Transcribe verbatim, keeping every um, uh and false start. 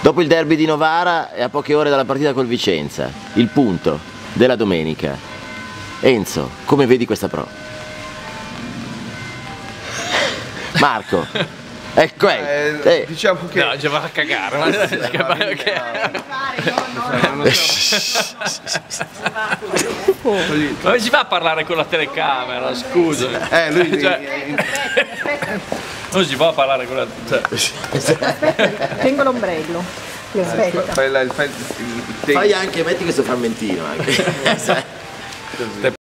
Dopo il derby di Novara e a poche ore dalla partita col Vicenza, il punto della domenica. Enzo, come vedi questa pro? Marco, ecco, eh, eh, diciamo che... No, ci va a cagare, ma come si fa a parlare con la telecamera, scusa? Eh, lui... Cioè, non si può parlare con la... Cioè. Tengo l'ombrello. Aspetta. Fai, la, fai, il, il fai anche, metti questo frammentino anche.